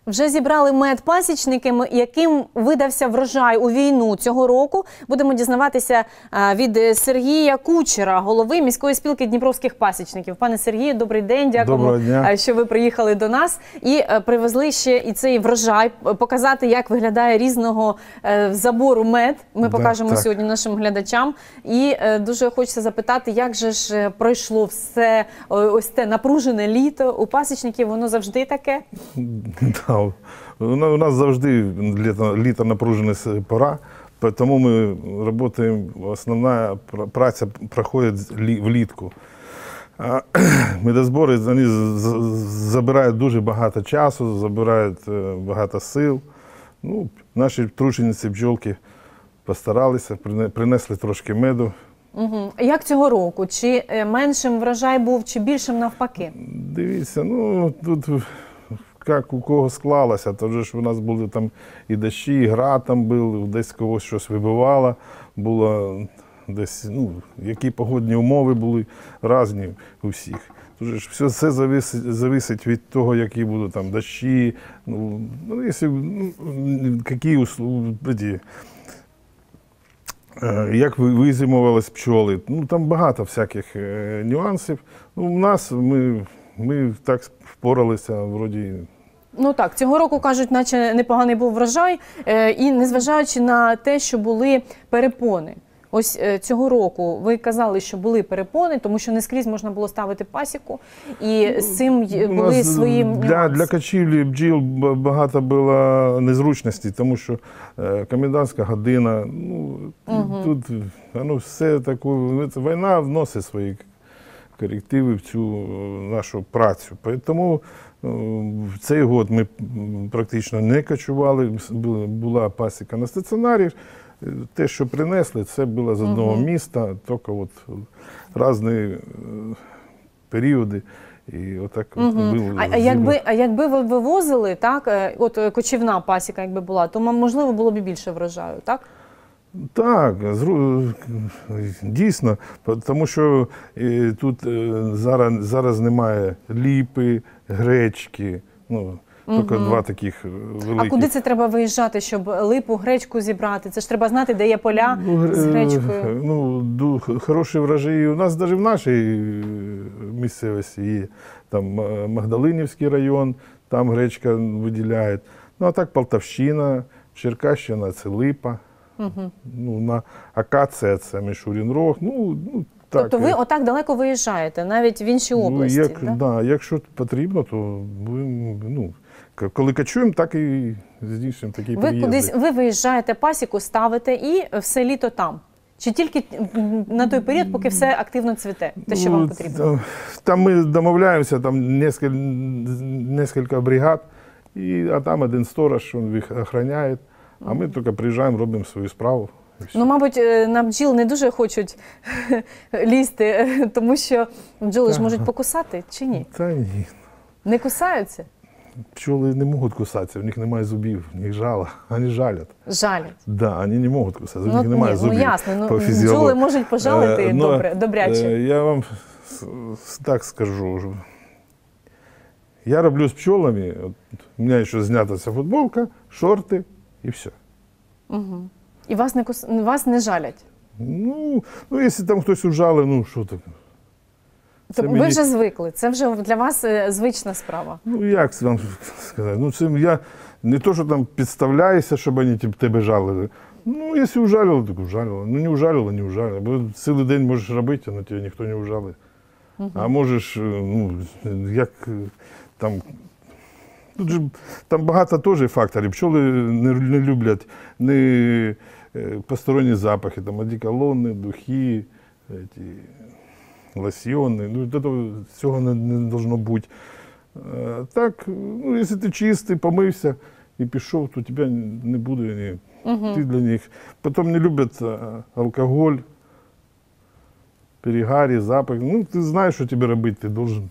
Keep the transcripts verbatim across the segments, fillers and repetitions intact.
Вже зібрали мед пасічники, яким видався врожай у війну цього року. Будемо дізнаватися від Сергія Кучера, голови міської спілки дніпровських пасічників. Пане Сергію, добрий день, дякуємо, що ви приїхали до нас і привезли ще і цей врожай, показати, як виглядає різного забору мед. Ми покажемо так, сьогодні нашим глядачам. І дуже хочеться запитати, як же ж пройшло все ось те напружене літо у пасічників, воно завжди таке? У нас завжди літо, літо напружена пора, тому ми працюємо, основна праця проходить влітку. Медозбори вони забирають дуже багато часу, забирають багато сил. Ну, наші тружениці бджолки постаралися, принесли трошки меду. Угу. Як цього року? Чи меншим врожай був, чи більшим навпаки? Дивіться, ну тут як у кого склалося, то вже ж у нас були там і дощі, і град там був, десь когось щось вибивало, було десь, ну, які погодні умови були різні у всіх. Тож ж все це зависить, зависить від того, які будуть там дощі, ну, ну якщо, ну, які условия, як визимувались пчоли, ну там багато всяких нюансів. Ну, у нас ми, ми так впоралися, вроді. Ну так, цього року, кажуть, наче непоганий був врожай, і незважаючи на те, що були перепони. Ось цього року ви казали, що були перепони, тому що не скрізь можна було ставити пасіку, і з цим були свої нюанси. Для, для качівлі бджіл багато було незручностей, тому що комендантська година, ну, угу. тут ну, все таке, війна вносить свої корективи в цю нашу працю. Тому в цей год ми практично не качували, була пасіка на стаціонарі. Те, що принесли, це було з одного угу. міста, тільки от різні періоди. І отак угу. от було. А, а, якби, а якби ви вивозили, так, от кочівна пасіка якби була, то, можливо, було б більше врожаю, так? Так, дійсно, тому що тут зараз, зараз немає ліпи, гречки, ну, тільки угу. два таких великих. А куди це треба виїжджати, щоб липу, гречку зібрати? Це ж треба знати, де є поля ну, з гречкою. Ну, хороші врожаї. У нас навіть в нашій місцевості є. Там Магдалинівський район, там гречка виділяють. Ну, а так Полтавщина, Черкащина – це липа. Угу. Ну, на акація – це Мішурін Рог. Ну, ну, так. Тобто ви отак далеко виїжджаєте, навіть в інші області? Ну, як, да? Да, якщо потрібно, то будемо, ну, коли качуємо, так і здійснюємо такі ви кудись, ви виїжджаєте, пасіку ставите і все літо там? Чи тільки на той період, поки все активно цвіте, те, що вам потрібно? Там ми домовляємося, там кілька бригад, і, а там один сторож, він їх охороняє, а ми тільки приїжджаємо, робимо свою справу. Ну, мабуть, на бджіл не дуже хочуть лізти, тому що бджоли ж можуть покусати, чи ні? Та ні. Не кусаються? Пчелы не могут кусаться, у них немає зубів, у них жало, вони жалять. Жалять? Да, вони не можуть кусатися, у ну, них немає ні, зубів. Ну ясно, ну, бджоли можуть пожалити е, добре, добряче. Е, я вам так скажу, я роблю з пчелами, от, у мене ще знята ця футболка, шорти і все. Угу. І вас не, кус... вас не жалять? Ну, ну, якщо там хтось ужалив, ну що таке? Тобто ви мені... вже звикли, це вже для вас звична справа? Ну, як вам сказати, ну, це я не то, що там підставляюся, щоб вони тебе жалили. Ну, якщо ужалили, так ужалили. Ну, не ужалили, не ужалили. Бо цілий день можеш робити, а на тебе ніхто не ужалить. Угу. А можеш, ну, як там, тут же, там багато теж факторів. Пчоли не, не люблять ні посторонні запахи, там одеколони, духи, ці, лосьони, ну, цього не, не должно бути. А, так, ну, якщо ти чистий, помився і пішов, то тебе не буде ні. Угу. Ти для них. Потім не люблять алкоголь, перегарі, запах. Ну, ти знаєш, що тобі робити, ти должен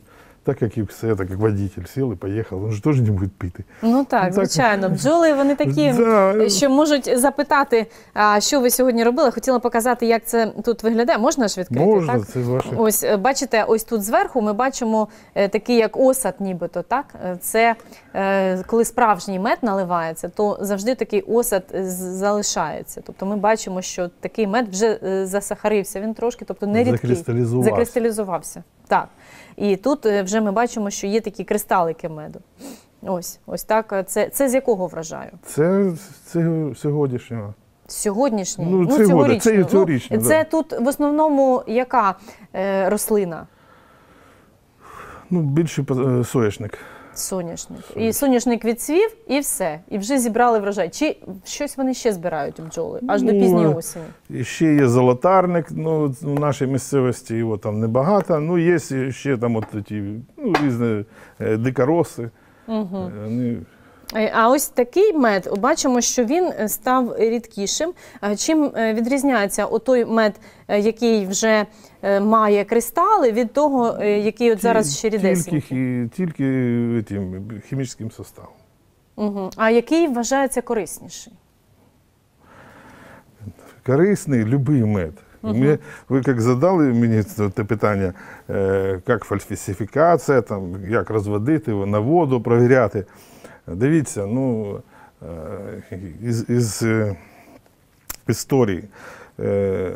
Так як і все, так як водитель сів і поїхав, він ж теж не буде пити. Ну так, Ну, так. звичайно. Бджоли, вони такі, Да. що можуть запитати, а, що ви сьогодні робили. Хотіла показати, як це тут виглядає. Можна ж відкрити? Можна, так? це ваше. Ось, е, бачите, ось тут зверху ми бачимо е, такий, як осад нібито, так? Е, Це е, коли справжній мед наливається, то завжди такий осад з- залишається. Тобто ми бачимо, що такий мед вже е, засахарився, він трошки, тобто не рідкий. Закристалізувався. Закристалізувався. Так. І тут е, вже ми бачимо, що є такі кристалики меду. Ось, ось так. е, Це, це з якого врожаю? Це, це сьогоднішнього. Сьогоднішній? Ну, цього- цьогорічний. це і цьогорічний, Ну, да. це тут в основному яка е, рослина? Ну, більший е, соняшник. Соняшник. І соняшник відцвів, і все. І вже зібрали врожай. Чи щось вони ще збирають бджоли? Аж до Ну, пізньої осені? І ще є золотарник, ну, в нашій місцевості його там небагато. Ну, є ще там от ті, ну, різні е, дикороси. Угу. Вони... А ось такий мед, бачимо, що він став рідкішим. А чим е, відрізняється отой мед, е, який вже е, має кристали, від того, е, який от зараз ще рідесенький? Тільки, тільки тим, хімічним составом. Угу. А який вважається корисніший? Корисний любий мед. Угу. Ми, ви як задали мені це те питання, е, як фальсифікація, там, як розводити на воду, провіряти. Дивіться, ну, е, із, із е, історії е,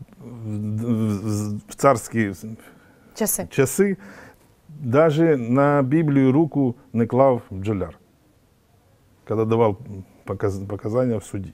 в, в царські Часи. часи навіть на Біблію руку не клав бджоляр, коли давав показ, показання в суді.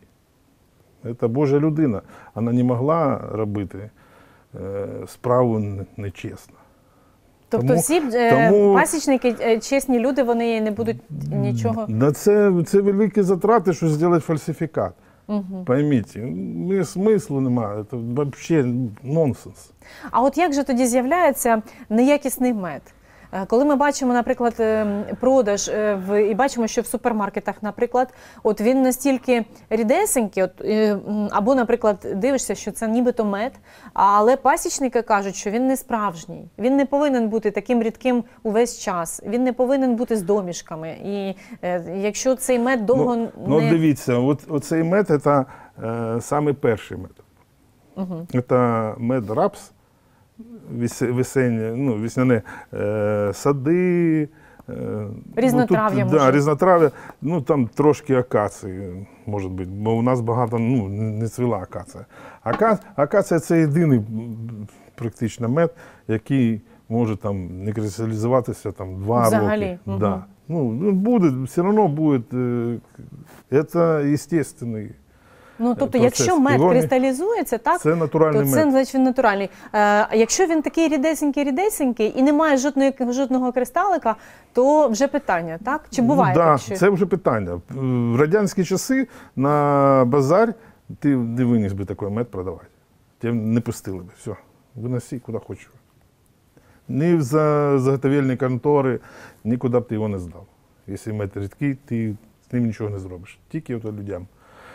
Це Божа людина, вона не могла робити е, справу нечесно. Тобто Тому- всі е, тому- пасічники, е, чесні люди, вони не будуть нічого. На це, це великі затрати, що зробити фальсифікат. Угу. Пойміть, ну, смислу немає, це взагалі нонсенс. А от як же тоді з'являється неякісний мед? Е, Коли ми бачимо, наприклад, е, продаж е, в, і бачимо, що в супермаркетах, наприклад, от він настільки рідесенький, от, е, м, або, наприклад, дивишся, що це нібито мед, але пасічники кажуть, що він не справжній. Він не повинен бути таким рідким увесь час, він не повинен бути з домішками. І е, якщо цей мед довго Ну, ну не... дивіться, от, оцей мед – це е, самий перший мед. Угу. Це мед рапс, вісе- весеннє, ну, весняне, е, сади. Е, Різнотрав'я, ну, тут, може? да, різнотрав'я, ну там трошки акації, може бути, бо у нас багато, ну, не цвіла акація. Ака, акація – це єдиний м, практично мед, який може там не кристалізуватися там два Взагалі, роки. мгм. Да. Ну, ну, буде, все одно буде, е, це естественний. Ну, тобто, процес. якщо мед Його не- кристалізується, так, Це натуральний то мед. це, значить, він натуральний. Е, а якщо він такий рідесенький-рідесенький і немає жодної, жодного кристалика, то вже питання, так? Чи буває ну, да, так? Що... це вже питання. В радянські часи на базар ти не виніс би такий мед продавати. Тебе не пустили би. Все, виноси куди хочеш. Ні в за- заготовельні контори, нікуди б ти його не здав. Якщо мед рідкий, ти з ним нічого не зробиш. Тільки от людям.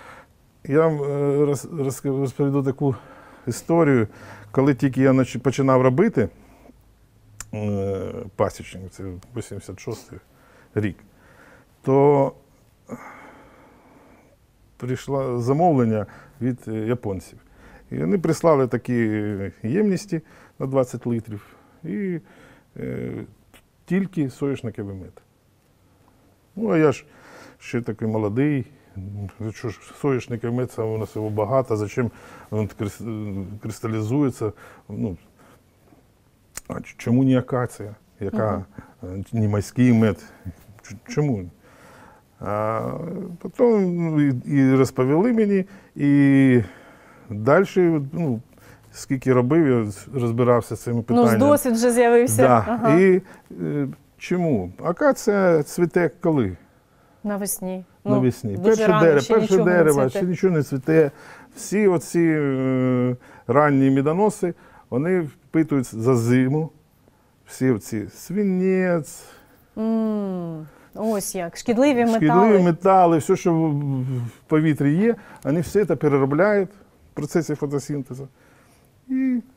Я вам е, роз- роз- розповіду таку історію, коли тільки я нач- починав робити е, пасічник, це вісімдесят шостий рік, то прийшло замовлення від е, японців. І вони прислали такі ємності на двадцять літрів і е, тільки соняшниковий мед. Ну, а я ж ще такий молодий. Ну, що ж, соняшниковий мед, саме у нас його багато, зачем він крис- кристалізується? Ну, а ч- чому не акація, яка е, не майський мед? Ч- Чому? А потім ну, і, і розповіли мені, і далі, ну, скільки робив, я розбирався з цими Ну, питаннями. з досвід вже з'явився. Да. Ага. І е, чому? Акація цвіте коли? Навесні. Навесні. дуже Перше рано, дерево, ще перше нічого не дерево, цвіте. ще нічого не цвіте. Всі оці е, ранні медоноси, вони впитують за зиму. Всі оці свинець, М, Ось як. Шкідливі метали. шкідливі метали, все, що в в повітрі є, вони все це переробляють в процесі фотосинтезу і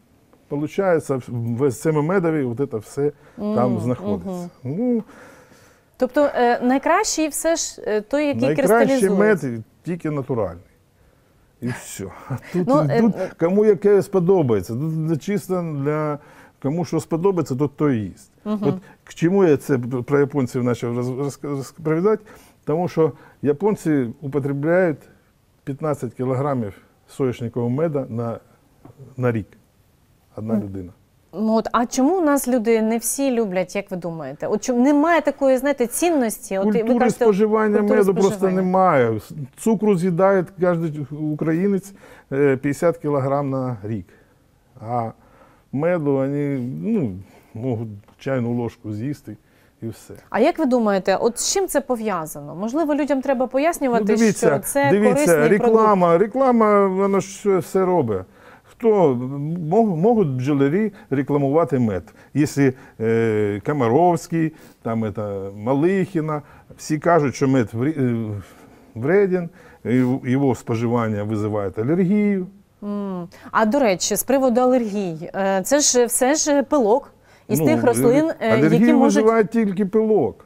Получається, в цьому медові от це все там знаходиться. Ну, Тобто е, найкращий все ж е, той, який найкращий кристалізується. мед тільки натуральний. І все. А тут, Ну, е, тут кому яке сподобається. Тут чисто для кому що сподобається, то той їсть. От к чому я це про японців почав роз- розповідати? Тому що японці употребляють п'ятнадцять кілограмів соняшникового меда на, на рік. Одна людина. Ну, от, а чому у нас люди не всі люблять, як ви думаєте? От чому немає такої, знаєте, цінності? От, ви Культури кажете, споживання культури меду просто споживання. немає. Цукру з'їдає кожен українець е, п'ятдесят кілограм на рік. А меду вони ну, можуть чайну ложку з'їсти і все. А як ви думаєте, от з чим це пов'язано? Можливо, людям треба пояснювати, Ну, дивіться, що це дивіться, корисний реклама, реклама, вона ж все робить. Хто мог- можуть бджолярі рекламувати мед? Якщо е, Комаровський, там это, Малихіна, всі кажуть, що мед врі- е, вреден, і його споживання визиває алергію. М. А до речі, з приводу алергій, е, це ж все ж пилок із Ну, тих рослин, е, алергію які можуть. визиває тільки пилок.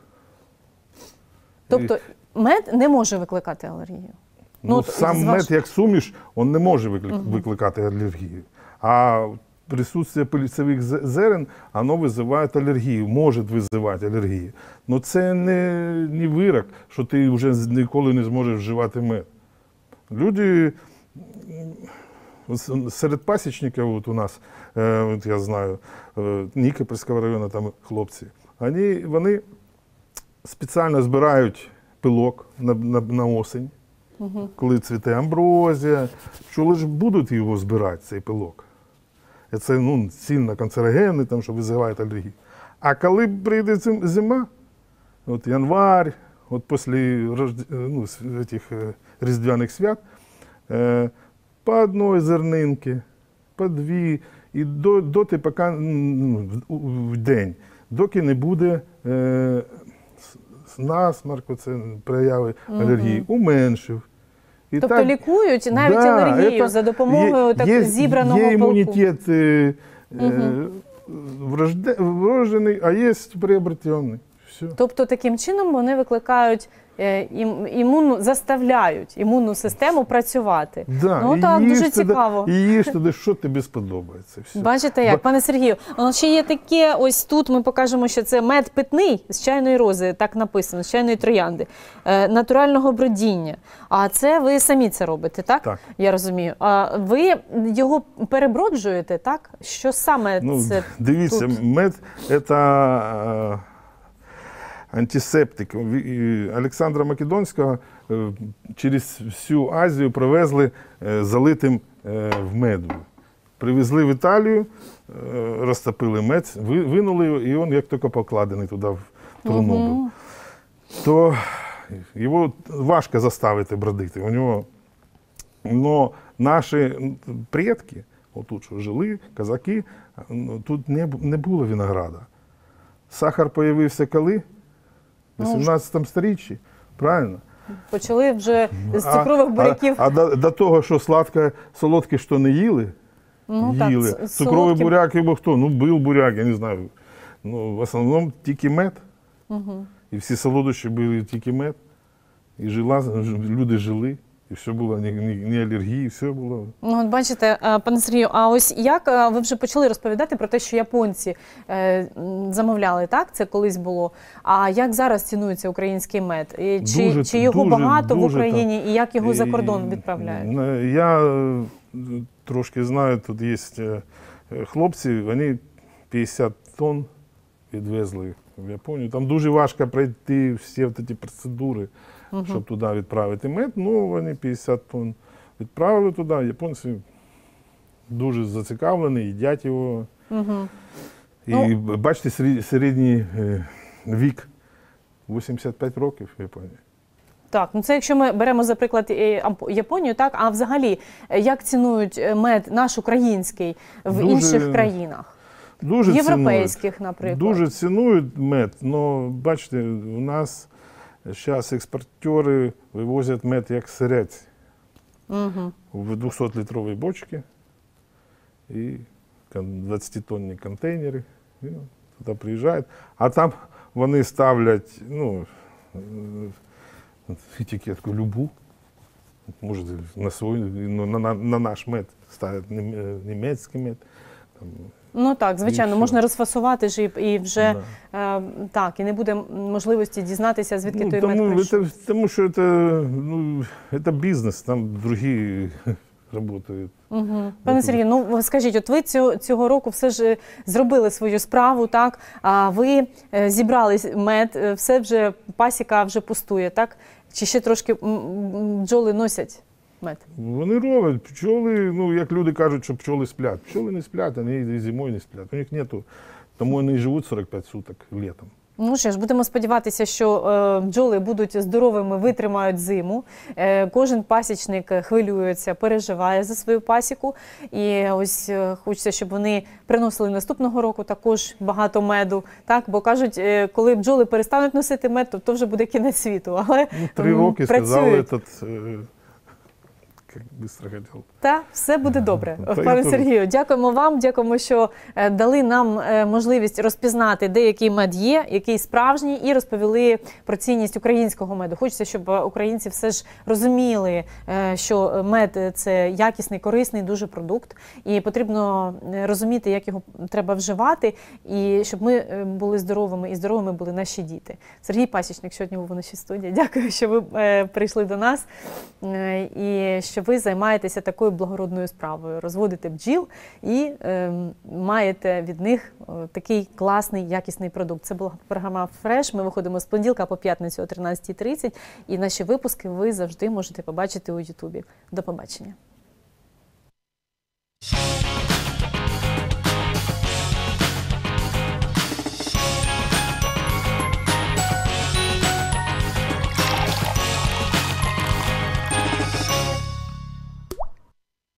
Тобто мед не може викликати алергію. Ну, от сам з мед, ваш- як суміш, він не може викли- викликати алергію. А присутствие пилицевих зе- зерен, воно визиває алергію, може визивати алергію. Але це не, не вирок, що ти вже з- ніколи не зможеш вживати мед. Люди м, с- серед пасічників от у нас, е, от я знаю, е, Нікопольського району там хлопці, вони, вони спеціально збирають пилок на, на, на осінь. Коли цвіте амброзія, пчоли ж будуть його збирати, цей пилок. І це ну, сильно канцерогенний, там, що визиває алергію. А коли прийде зим- зима, от январь, от після рожд... ну, с- этих, е, різдвяних свят, е, по одної зернинки, по дві, і до, доти, поки ну, в- в день, доки не буде е, с- насмарку, це прояви алергії, уменшив. І Тобто лікують навіть Да, алергію это за допомогою є- так, є- зібраного Є пилку. імунітет е, е, врожде- вроджений, а є приобретений. Все. Тобто таким чином вони викликають е, ім, імунну, заставляють імунну систему працювати. Да, Ну і так, їж дуже туди- цікаво. І їж туди, що тобі сподобається. Все. Бачите як, пане Сергію, ну, ще є таке, ось тут ми покажемо, що це мед питний з чайної рози, так написано, з чайної троянди, е, натурального бродіння. А це ви самі це робите, так? Так. Я розумію. А ви його переброджуєте, так? Що саме Ну, це дивіться, тут? мед – це е, антисептик. В- і Олександра Македонського е, через всю Азію привезли е, залитим е, в меду. Привезли в Італію, е, розтопили мед, ви- винули його, і він як тільки покладений туди в труну був. То його важко заставити бродити. У нього, но наші предки, отут що жили, козаки, ну, тут не, бу- не було винограда. Сахар з'явився коли? В вісімнадцятому сторіччі, правильно? Почали вже з цукрових буряків. А, а, до, до того, що сладке, солодке, що не їли, Ну, так, їли. с- Цукровий солодким. буряк, або хто? Ну, був буряк, я не знаю. Ну, в основному тільки мед. Угу. І всі солодощі були тільки мед. І жила, ж- люди жили, і все було, ні, ні, ні алергії, все було. Ну, от бачите, е, пане Сергію, а ось як е, ви вже почали розповідати про те, що японці е, м, замовляли, так? Це колись було. А як зараз цінується український мед? І Чи, Дуже- чи його дуже- багато в дуже Україні, і як його за І- кордон відправляють? Ну, я е, трошки знаю, тут є е, хлопці, вони п'ятдесят тонн відвезли в Японію. Там дуже важко пройти всі ці процедури, щоб туди відправити мед. Ну, вони п'ятдесят тонн відправили туди. Японці дуже зацікавлені, їдять його. Угу. І Ну- бачите, серед- середній е, вік вісімдесят п'ять років в Японії. Так, ну це якщо ми беремо, за приклад, е, Амп- Японію, так, а взагалі, е, як цінують е, мед наш український в Дуже- інших країнах? Дуже Європейських, цінують. наприклад. Дуже цінують мед, але бачите, у нас зараз експортери вивозять мед як сирець Угу. в двохсотлітровій бочці. І двадцятитонні контейнери, і туди приїжджають, а там вони ставлять, ну, етикетку любу, може на свій, на, на, на наш мед ставлять німецький мед. Там, ну так, звичайно, і можна розфасувати ж і, і вже да. е, так, і не буде можливості дізнатися, звідки ну, той тому, мед прийшов. это, тому що це, ну, це бізнес, там другі працюють. Угу. Пане Сергію, ну скажіть, от ви цього, цього року все ж зробили свою справу, так? А ви е, зібрали мед, е, все вже, пасіка вже пустує, так? Чи ще трошки м, м, бджоли носять мед? Вони роблять, пчоли, ну, як люди кажуть, що пчоли сплять. Пчоли не сплять, вони і зимою не сплять. У них нету, тому вони і живуть сорок п'ять суток літом. Ну що ж, будемо сподіватися, що е, бджоли будуть здоровими, витримають зиму. Е, кожен пасічник хвилюється, переживає за свою пасіку. І ось е, хочеться, щоб вони приносили наступного року також багато меду. Так? Бо кажуть, е, коли бджоли перестануть носити мед, то, то вже буде кінець світу. Але ну, три роки, працюють. сказали, этот, е, як швидко хотів. Та, все буде добре. Та Пане я Сергію, дякуємо вам, дякуємо, що е, дали нам е, можливість розпізнати, де який мед є, який справжній, і розповіли про цінність українського меду. Хочеться, щоб українці все ж розуміли, е, що мед – це якісний, корисний дуже продукт, і потрібно розуміти, як його треба вживати, і щоб ми були здоровими, і здоровими були наші діти. Сергій Пасічник сьогодні був у нашій студії. Дякую, що ви е, прийшли до нас, е, і що ви займаєтеся такою благородною справою, розводите бджіл і е, маєте від них е, такий класний, якісний продукт. Це була програма «Фреш». Ми виходимо з понеділка по п'ятницю о тринадцятій тридцять, і наші випуски ви завжди можете побачити у Ютубі. До побачення.